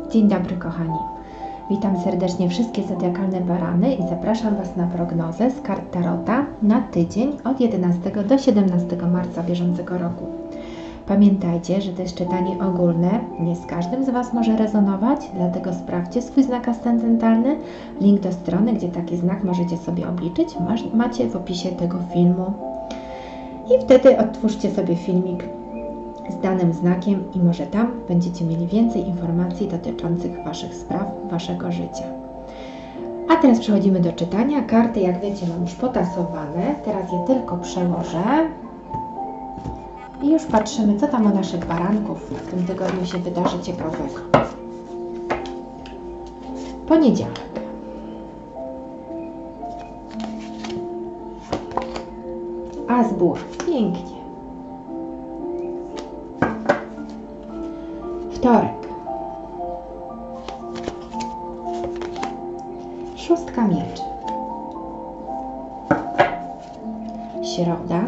Dzień dobry kochani. Witam serdecznie wszystkie zodiakalne barany i zapraszam Was na prognozę z kart Tarota na tydzień od 11 do 17 marca bieżącego roku. Pamiętajcie, że to jest czytanie ogólne, nie z każdym z Was może rezonować, dlatego sprawdźcie swój znak ascendentalny. Link do strony, gdzie taki znak możecie sobie obliczyć, macie w opisie tego filmu. I wtedy odtwórzcie sobie filmik z danym znakiem i może tam będziecie mieli więcej informacji dotyczących Waszych spraw, Waszego życia. A teraz przechodzimy do czytania. Karty, jak wiecie, mam już potasowane. Teraz je tylko przełożę. I już patrzymy, co tam u naszych baranków w tym tygodniu się wydarzy ciekawego. Poniedziałek. As buław. Pięknie. Wtorek. Szóstka mieczy. Środa.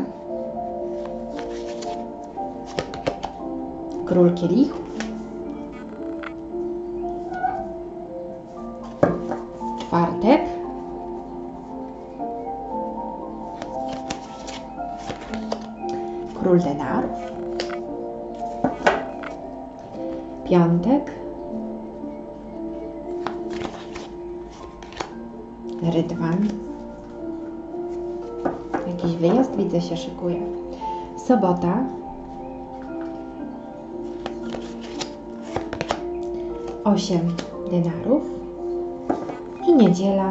Król kielichów. Czwartek. Król denarów. Piątek. Rydwan. Jakiś wyjazd, widzę, się szykuje. Sobota. 8 denarów. I niedziela.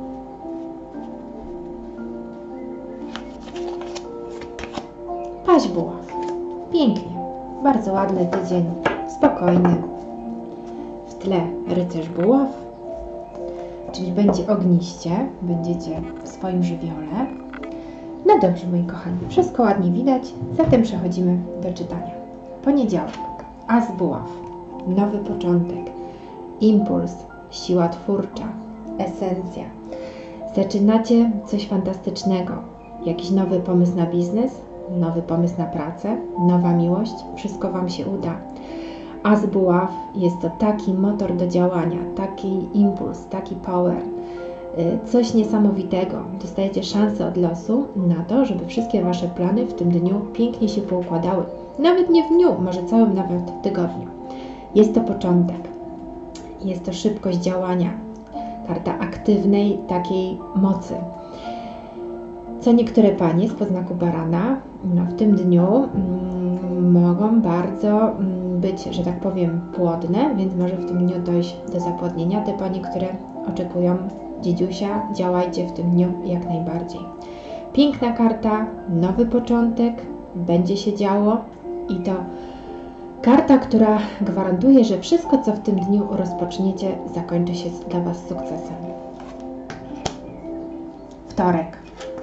Paź buław. Pięknie. Bardzo ładny tydzień. Spokojny. W tle rycerz buław, czyli będzie ogniście, będziecie w swoim żywiole. No dobrze, moi kochani, wszystko ładnie widać, zatem przechodzimy do czytania. Poniedziałek, as buław, nowy początek, impuls, siła twórcza, esencja. Zaczynacie coś fantastycznego, jakiś nowy pomysł na biznes, nowy pomysł na pracę, nowa miłość, wszystko Wam się uda. As buław jest to taki motor do działania, taki impuls, taki power, coś niesamowitego. Dostajecie szansę od losu na to, żeby wszystkie Wasze plany w tym dniu pięknie się poukładały. Nawet nie w dniu, może całym nawet tygodniu. Jest to początek, jest to szybkość działania, karta aktywnej takiej mocy. Co niektóre panie z podznaku barana w tym dniu mogą bardzo być, że tak powiem, płodne, więc może w tym dniu dojść do zapłodnienia. Te panie, które oczekują dziedziusia, działajcie w tym dniu jak najbardziej. Piękna karta, nowy początek, będzie się działo i to karta, która gwarantuje, że wszystko, co w tym dniu rozpoczniecie, zakończy się dla Was sukcesem. Wtorek.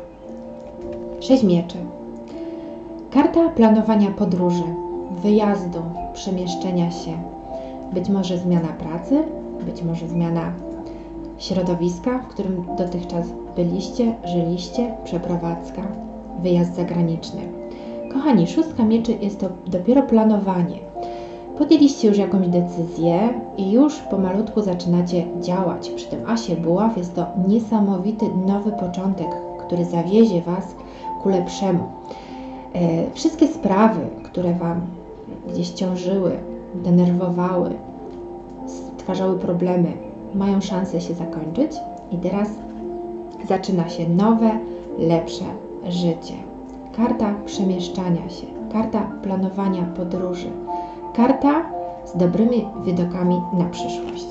6 mieczy. Karta planowania podróży, wyjazdu, przemieszczenia się. Być może zmiana pracy, być może zmiana środowiska, w którym dotychczas byliście, żyliście, przeprowadzka, wyjazd zagraniczny. Kochani, szóstka mieczy jest to dopiero planowanie. Podjęliście już jakąś decyzję i już pomalutku zaczynacie działać. Przy tym asie buław jest to niesamowity nowy początek, który zawiezie Was ku lepszemu. Wszystkie sprawy, które Wam gdzieś ciążyły, denerwowały, stwarzały problemy, mają szansę się zakończyć i teraz zaczyna się nowe, lepsze życie. Karta przemieszczania się, karta planowania podróży, karta z dobrymi widokami na przyszłość.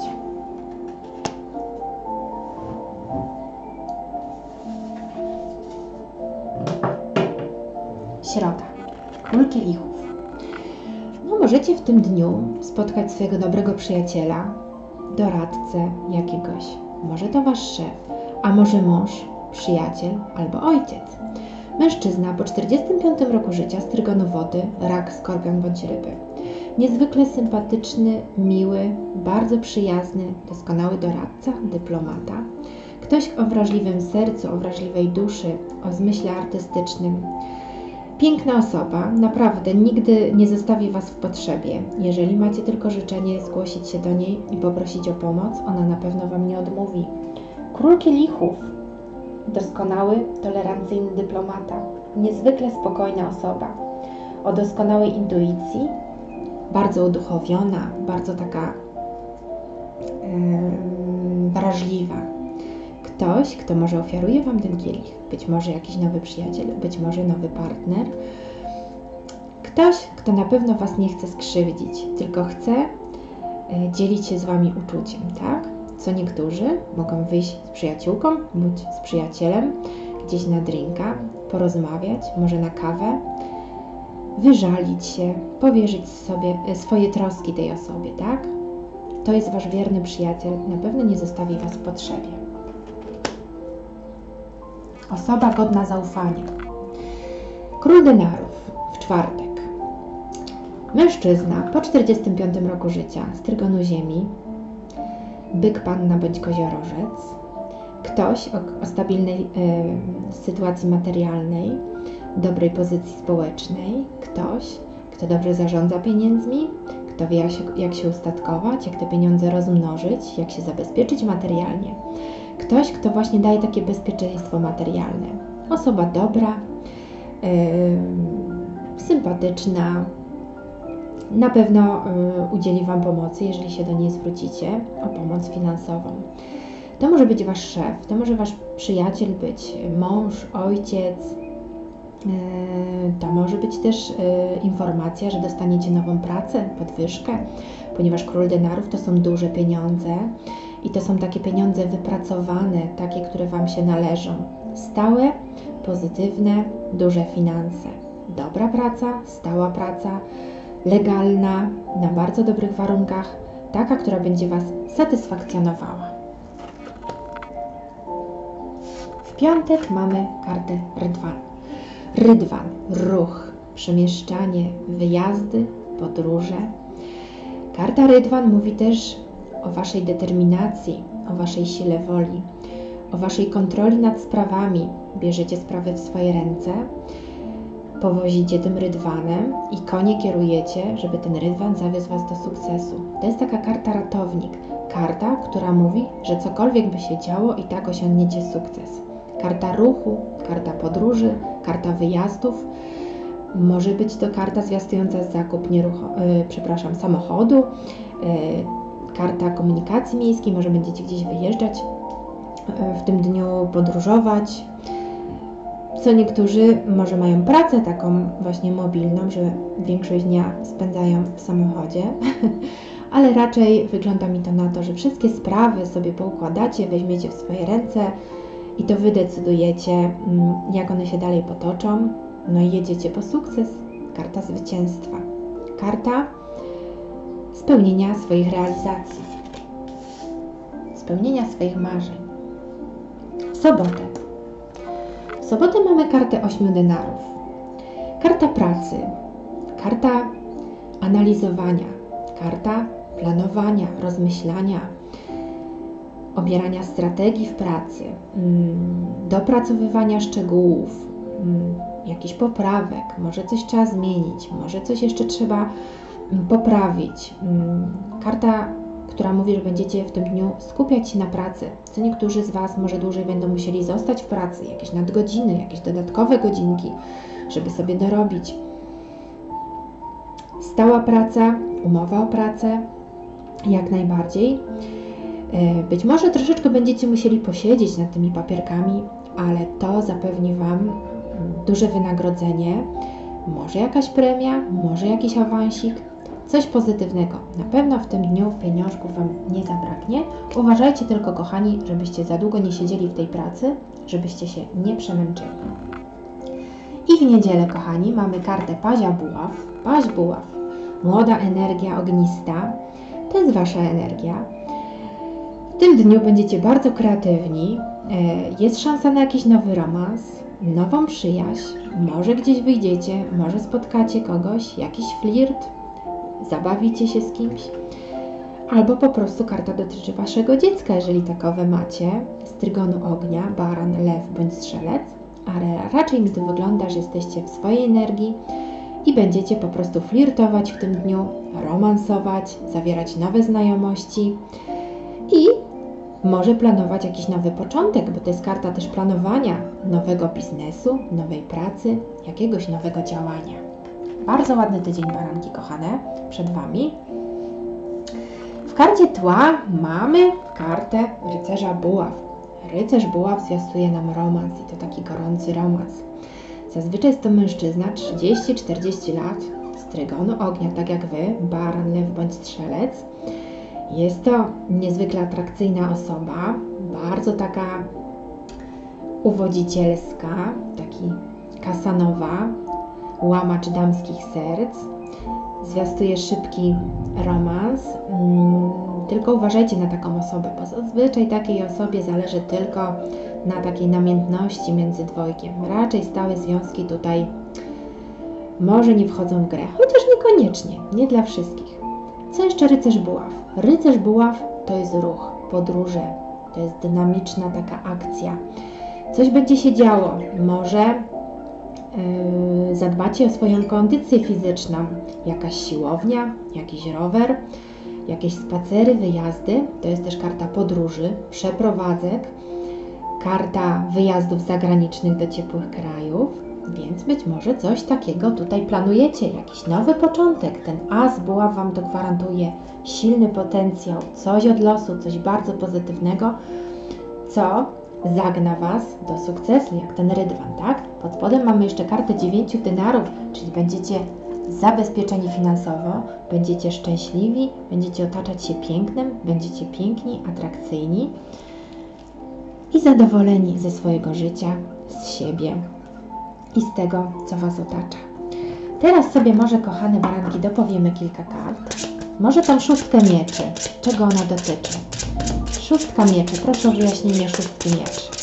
Środa. Król kielichów. Możecie w tym dniu spotkać swojego dobrego przyjaciela, doradcę jakiegoś. Może to Wasz szef, a może mąż, przyjaciel albo ojciec. Mężczyzna po 45 roku życia z trygonu wody, rak, skorpion bądź ryby. Niezwykle sympatyczny, miły, bardzo przyjazny, doskonały doradca, dyplomata. Ktoś o wrażliwym sercu, o wrażliwej duszy, o zmyśle artystycznym. Piękna osoba, naprawdę nigdy nie zostawi Was w potrzebie. Jeżeli macie tylko życzenie zgłosić się do niej i poprosić o pomoc, ona na pewno Wam nie odmówi. Król kielichów, doskonały, tolerancyjny dyplomata, niezwykle spokojna osoba, o doskonałej intuicji, bardzo uduchowiona, bardzo taka wrażliwa. Ktoś, kto może ofiaruje Wam ten kielich, być może jakiś nowy przyjaciel, być może nowy partner. Ktoś, kto na pewno Was nie chce skrzywdzić, tylko chce dzielić się z Wami uczuciem, tak? Co niektórzy mogą wyjść z przyjaciółką bądź z przyjacielem gdzieś na drinka, porozmawiać, może na kawę, wyżalić się, powierzyć sobie swoje troski tej osobie, tak? To jest Wasz wierny przyjaciel, na pewno nie zostawi Was w potrzebie. Osoba godna zaufania. Król denarów w czwartek. Mężczyzna po 45 roku życia z trygonu ziemi, byk, panna bądź koziorożec. Ktoś o stabilnej sytuacji materialnej, dobrej pozycji społecznej. Ktoś, kto dobrze zarządza pieniędzmi, kto wie jak się ustatkować, jak te pieniądze rozmnożyć, jak się zabezpieczyć materialnie. Ktoś, kto właśnie daje takie bezpieczeństwo materialne. Osoba dobra, sympatyczna, na pewno udzieli Wam pomocy, jeżeli się do niej zwrócicie o pomoc finansową. To może być Wasz szef, to może Wasz przyjaciel być, mąż, ojciec. To może być też informacja, że dostaniecie nową pracę, podwyżkę, ponieważ król denarów to są duże pieniądze i to są takie pieniądze wypracowane, takie, które Wam się należą. Stałe, pozytywne, duże finanse. Dobra praca, stała praca, legalna, na bardzo dobrych warunkach, taka, która będzie Was satysfakcjonowała. W piątek mamy kartę Rydwan. Rydwan, ruch, przemieszczanie, wyjazdy, podróże. Karta Rydwan mówi też o Waszej determinacji, o Waszej sile woli, o Waszej kontroli nad sprawami. Bierzecie sprawy w swoje ręce, powozicie tym rydwanem i konie kierujecie, żeby ten rydwan zawiózł Was do sukcesu. To jest taka karta ratownik. Karta, która mówi, że cokolwiek by się działo, i tak osiągniecie sukces. Karta ruchu, karta podróży, karta wyjazdów. Może być to karta zwiastująca zakup samochodu, karta komunikacji miejskiej, może będziecie gdzieś wyjeżdżać, w tym dniu podróżować. Co niektórzy może mają pracę taką właśnie mobilną, że większość dnia spędzają w samochodzie, ale raczej wygląda mi to na to, że wszystkie sprawy sobie poukładacie, weźmiecie w swoje ręce i to Wy decydujecie, jak one się dalej potoczą. No i jedziecie po sukces. Karta zwycięstwa. Karta spełnienia swoich realizacji. Spełnienia swoich marzeń. W sobotę. W sobotę mamy kartę 8 denarów. Karta pracy. Karta analizowania. Karta planowania, rozmyślania, obierania strategii w pracy, dopracowywania szczegółów, jakichś poprawek, może coś trzeba zmienić, może coś jeszcze trzeba poprawić. Karta, która mówi, że będziecie w tym dniu skupiać się na pracy. Co niektórzy z Was może dłużej będą musieli zostać w pracy, jakieś nadgodziny, jakieś dodatkowe godzinki, żeby sobie dorobić. Stała praca, umowa o pracę, jak najbardziej. Być może troszeczkę będziecie musieli posiedzieć nad tymi papierkami, ale to zapewni Wam duże wynagrodzenie, może jakaś premia, może jakiś awansik, coś pozytywnego. Na pewno w tym dniu pieniążków Wam nie zabraknie. Uważajcie tylko, kochani, żebyście za długo nie siedzieli w tej pracy, żebyście się nie przemęczyli. I w niedzielę, kochani, mamy kartę Pazia Buław. Paź Buław, młoda energia ognista, to jest Wasza energia. W tym dniu będziecie bardzo kreatywni, jest szansa na jakiś nowy romans, nową przyjaźń, może gdzieś wyjdziecie, może spotkacie kogoś, jakiś flirt, zabawicie się z kimś, albo po prostu karta dotyczy Waszego dziecka, jeżeli takowe macie, z trygonu ognia, baran, lew bądź strzelec, ale raczej mi to wygląda, że jesteście w swojej energii i będziecie po prostu flirtować w tym dniu, romansować, zawierać nowe znajomości i może planować jakiś nowy początek, bo to jest karta też planowania nowego biznesu, nowej pracy, jakiegoś nowego działania. Bardzo ładny tydzień, baranki kochane, przed Wami. W karcie tła mamy kartę rycerza buław. Rycerz buław zwiastuje nam romans i to taki gorący romans. Zazwyczaj jest to mężczyzna 30-40 lat z trygonu ognia, tak jak Wy, baran, lew bądź strzelec. Jest to niezwykle atrakcyjna osoba, bardzo taka uwodzicielska, taki Kasanowa, łamacz damskich serc. Zwiastuje szybki romans, tylko uważajcie na taką osobę, bo zazwyczaj takiej osobie zależy tylko na takiej namiętności między dwojgiem. Raczej stałe związki tutaj może nie wchodzą w grę, chociaż niekoniecznie, nie dla wszystkich. Co jeszcze rycerz buław? Rycerz buław to jest ruch, podróże, to jest dynamiczna taka akcja. Coś będzie się działo, może zadbacie o swoją kondycję fizyczną, jakaś siłownia, jakiś rower, jakieś spacery, wyjazdy. To jest też karta podróży, przeprowadzek, karta wyjazdów zagranicznych do ciepłych krajów, więc być może coś takiego tutaj planujecie, jakiś nowy początek. Ten as buław Wam to gwarantuje silny potencjał, coś od losu, coś bardzo pozytywnego, co zagna Was do sukcesu, jak ten rydwan, tak? Pod spodem mamy jeszcze kartę 9 denarów, czyli będziecie zabezpieczeni finansowo, będziecie szczęśliwi, będziecie otaczać się pięknem, będziecie piękni, atrakcyjni i zadowoleni ze swojego życia, z siebie i z tego, co Was otacza. Teraz sobie może, kochane baranki, dopowiemy kilka kart. Może tą szóstkę mieczy. Czego ona dotyczy? Szóstka mieczy. Proszę o wyjaśnienie szóstki mieczy.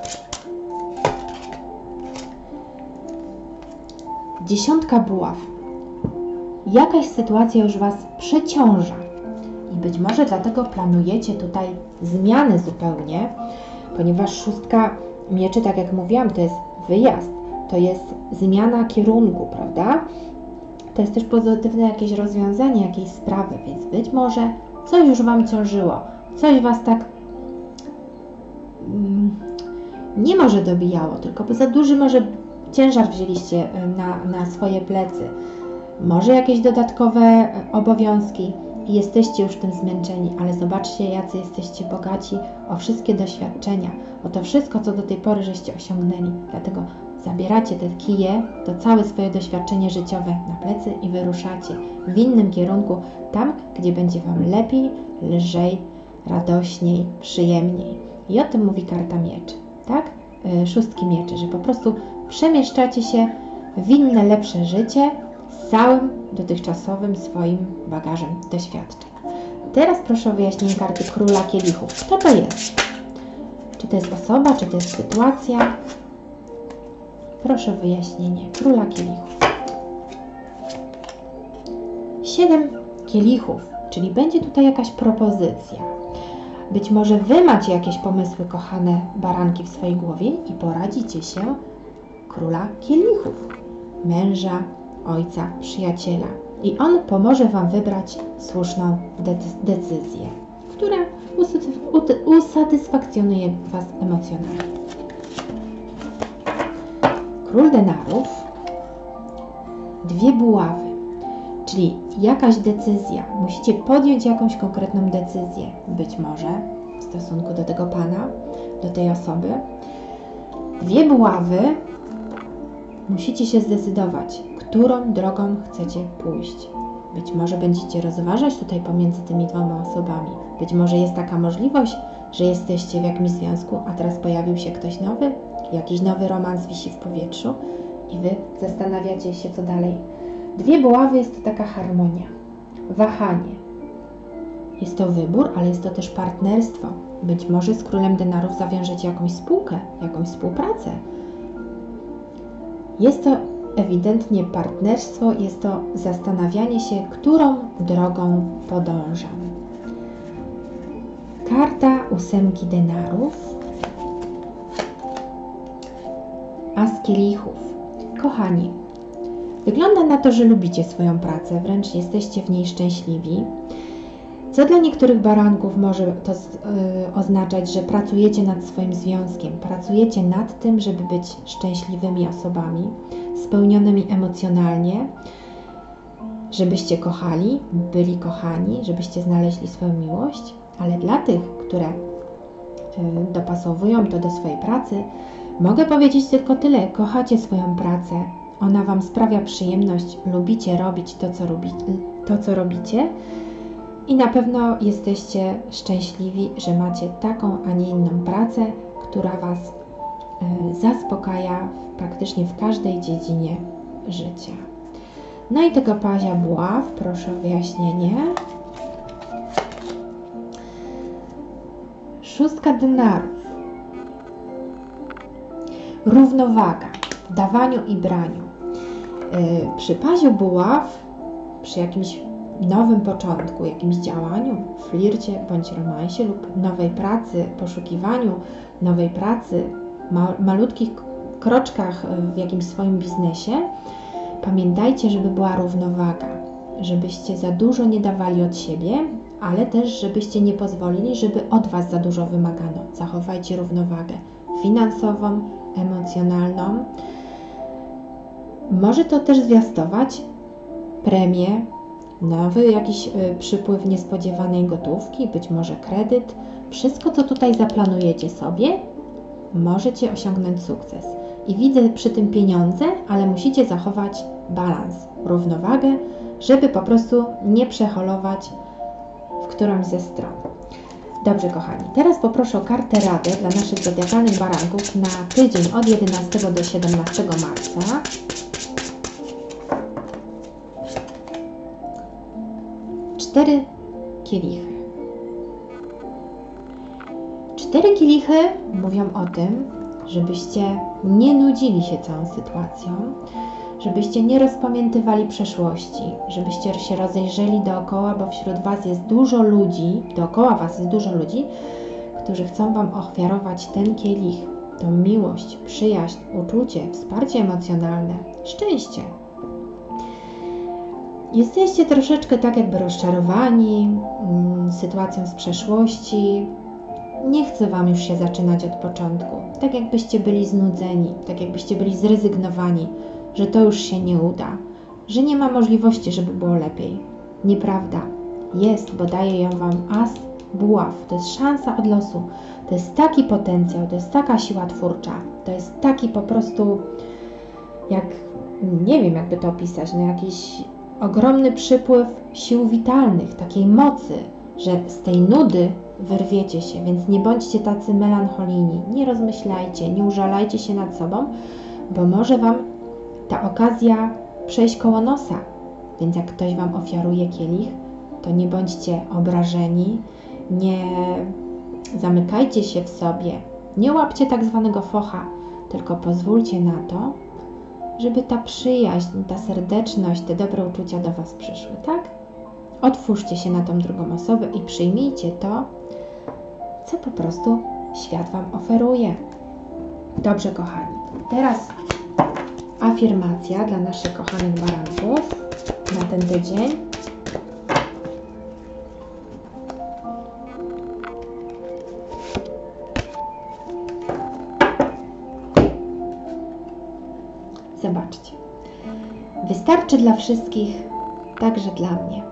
Dziesiątka buław. Jakaś sytuacja już Was przeciąża i być może dlatego planujecie tutaj zmiany zupełnie, ponieważ szóstka mieczy, tak jak mówiłam, to jest wyjazd, to jest zmiana kierunku, prawda? To jest też pozytywne jakieś rozwiązanie jakiejś sprawy, więc być może coś już Wam ciążyło, coś Was tak nie może dobijało, tylko bo za duży może ciężar wzięliście na swoje plecy. Może jakieś dodatkowe obowiązki i jesteście już tym zmęczeni, ale zobaczcie, jacy jesteście bogaci o wszystkie doświadczenia, o to wszystko, co do tej pory żeście osiągnęli. Dlatego zabieracie te kije, to całe swoje doświadczenie życiowe na plecy i wyruszacie w innym kierunku, tam, gdzie będzie Wam lepiej, lżej, radośniej, przyjemniej. I o tym mówi karta mieczy, tak? Szóstki mieczy, że po prostu przemieszczacie się w inne, lepsze życie z całym dotychczasowym swoim bagażem doświadczeń. Teraz proszę o wyjaśnienie karty króla kielichów. Kto to jest? Czy to jest osoba, czy to jest sytuacja? Proszę o wyjaśnienie króla kielichów. 7 kielichów, czyli będzie tutaj jakaś propozycja. Być może Wy macie jakieś pomysły, kochane baranki, w swojej głowie i poradzicie się króla kielichów, męża, ojca, przyjaciela. I on pomoże Wam wybrać słuszną decyzję, która usatysfakcjonuje Was emocjonalnie. Król denarów, 2 buławy, czyli jakaś decyzja. Musicie podjąć jakąś konkretną decyzję, być może w stosunku do tego pana, do tej osoby. 2 buławy, musicie się zdecydować, którą drogą chcecie pójść. Być może będziecie rozważać tutaj pomiędzy tymi 2 osobami. Być może jest taka możliwość, że jesteście w jakimś związku, a teraz pojawił się ktoś nowy, jakiś nowy romans wisi w powietrzu i Wy zastanawiacie się, co dalej. 2 buławy jest to taka harmonia, wahanie. Jest to wybór, ale jest to też partnerstwo. Być może z królem denarów zawiążecie jakąś spółkę, jakąś współpracę. Jest to ewidentnie partnerstwo, jest to zastanawianie się, którą drogą podążam. Karta 8 denarów. As kielichów. Kochani, wygląda na to, że lubicie swoją pracę, wręcz jesteście w niej szczęśliwi. Co dla niektórych baranków może to oznaczać, że pracujecie nad swoim związkiem, pracujecie nad tym, żeby być szczęśliwymi osobami, spełnionymi emocjonalnie, żebyście kochali, byli kochani, żebyście znaleźli swoją miłość, ale dla tych, które dopasowują to do swojej pracy, mogę powiedzieć tylko tyle: kochacie swoją pracę, ona Wam sprawia przyjemność, lubicie robić to, co robicie i na pewno jesteście szczęśliwi, że macie taką, a nie inną pracę, która Was zaspokaja praktycznie w każdej dziedzinie życia. No i tego pazia buław, proszę o wyjaśnienie. 6 denarów. Równowaga w dawaniu i braniu. Przy paziu buław, przy jakimś nowym początku, jakimś działaniu, flircie bądź romansie lub nowej pracy, poszukiwaniu nowej pracy, malutkich kroczkach w jakimś swoim biznesie, pamiętajcie, żeby była równowaga, żebyście za dużo nie dawali od siebie, ale też żebyście nie pozwolili, żeby od Was za dużo wymagano. Zachowajcie równowagę finansową, emocjonalną. Może to też zwiastować premię, nowy jakiś przypływ niespodziewanej gotówki, być może kredyt. Wszystko, co tutaj zaplanujecie sobie, możecie osiągnąć sukces. I widzę przy tym pieniądze, ale musicie zachować balans, równowagę, żeby po prostu nie przeholować w którąś ze stron. Dobrze, kochani, teraz poproszę o kartę radę dla naszych zodiakalnych baranków na tydzień od 11 do 17 marca. Cztery kielichy. 4 kielichy mówią o tym, żebyście nie nudzili się całą sytuacją, żebyście nie rozpamiętywali przeszłości, żebyście się rozejrzeli dookoła, bo wśród Was jest dużo ludzi, dookoła Was jest dużo ludzi, którzy chcą Wam ofiarować ten kielich, tą miłość, przyjaźń, uczucie, wsparcie emocjonalne, szczęście. Jesteście troszeczkę tak jakby rozczarowani sytuacją z przeszłości. Nie chcę Wam już się zaczynać od początku. Tak jakbyście byli znudzeni, tak jakbyście byli zrezygnowani, że to już się nie uda, że nie ma możliwości, żeby było lepiej. Nieprawda. Jest, bo daje ją Wam as buław. To jest szansa od losu. To jest taki potencjał, to jest taka siła twórcza. To jest taki po prostu, jak, nie wiem jakby to opisać, no jakiś ogromny przypływ sił witalnych, takiej mocy, że z tej nudy wyrwiecie się, więc nie bądźcie tacy melancholijni, nie rozmyślajcie, nie użalajcie się nad sobą, bo może Wam ta okazja przejść koło nosa. Więc jak ktoś Wam ofiaruje kielich, to nie bądźcie obrażeni, nie zamykajcie się w sobie, nie łapcie tak zwanego focha, tylko pozwólcie na to, żeby ta przyjaźń, ta serdeczność, te dobre uczucia do Was przyszły, tak? Otwórzcie się na tą drugą osobę i przyjmijcie to, co po prostu świat Wam oferuje. Dobrze, kochani. Teraz afirmacja dla naszych kochanych baranków na ten tydzień. Zobaczcie. Wystarczy dla wszystkich, także dla mnie.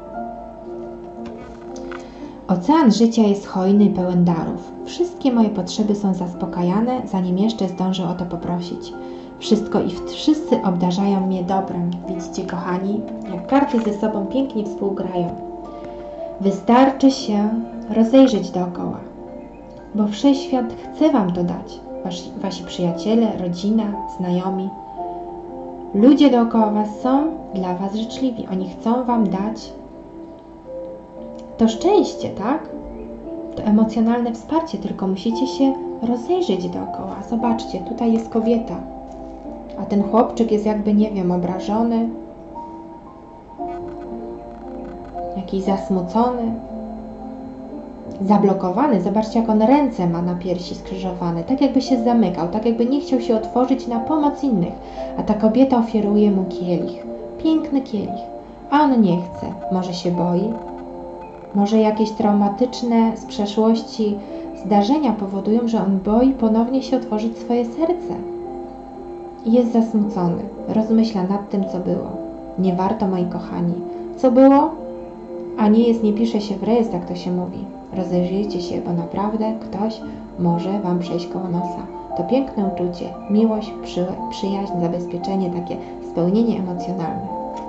Ocean życia jest hojny i pełen darów. Wszystkie moje potrzeby są zaspokajane, zanim jeszcze zdążę o to poprosić. Wszystko i wszyscy obdarzają mnie dobrem. Widzicie, kochani, jak karty ze sobą pięknie współgrają. Wystarczy się rozejrzeć dookoła, bo Wszechświat chce Wam to dać. Wasi przyjaciele, rodzina, znajomi. Ludzie dookoła Was są dla Was życzliwi. Oni chcą Wam dać to szczęście, tak? To emocjonalne wsparcie, tylko musicie się rozejrzeć dookoła. Zobaczcie, tutaj jest kobieta, a ten chłopczyk jest jakby, nie wiem, obrażony, jakiś zasmucony. zablokowany. Zobaczcie, jak on ręce ma na piersi skrzyżowane, tak jakby się zamykał, tak jakby nie chciał się otworzyć na pomoc innych. A ta kobieta ofiaruje mu kielich, piękny kielich, a on nie chce. Może się boi? Może jakieś traumatyczne z przeszłości zdarzenia powodują, że on boi ponownie się otworzyć swoje serce. Jest zasmucony, rozmyśla nad tym, co było. Nie warto, moi kochani. Co było? A nie jest, nie pisze się w rejestr, jak to się mówi. Rozejrzyjcie się, bo naprawdę ktoś może Wam przejść koło nosa. To piękne uczucie, miłość, przyjaźń, zabezpieczenie, takie spełnienie emocjonalne.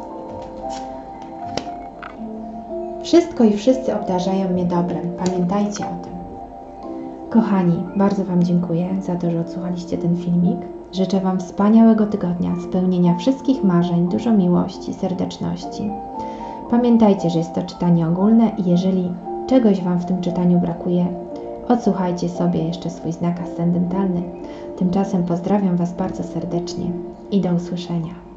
Wszystko i wszyscy obdarzają mnie dobrem. Pamiętajcie o tym. Kochani, bardzo Wam dziękuję za to, że odsłuchaliście ten filmik. Życzę Wam wspaniałego tygodnia, spełnienia wszystkich marzeń, dużo miłości, serdeczności. Pamiętajcie, że jest to czytanie ogólne i jeżeli czegoś Wam w tym czytaniu brakuje, odsłuchajcie sobie jeszcze swój znak ascendentalny. Tymczasem pozdrawiam Was bardzo serdecznie i do usłyszenia.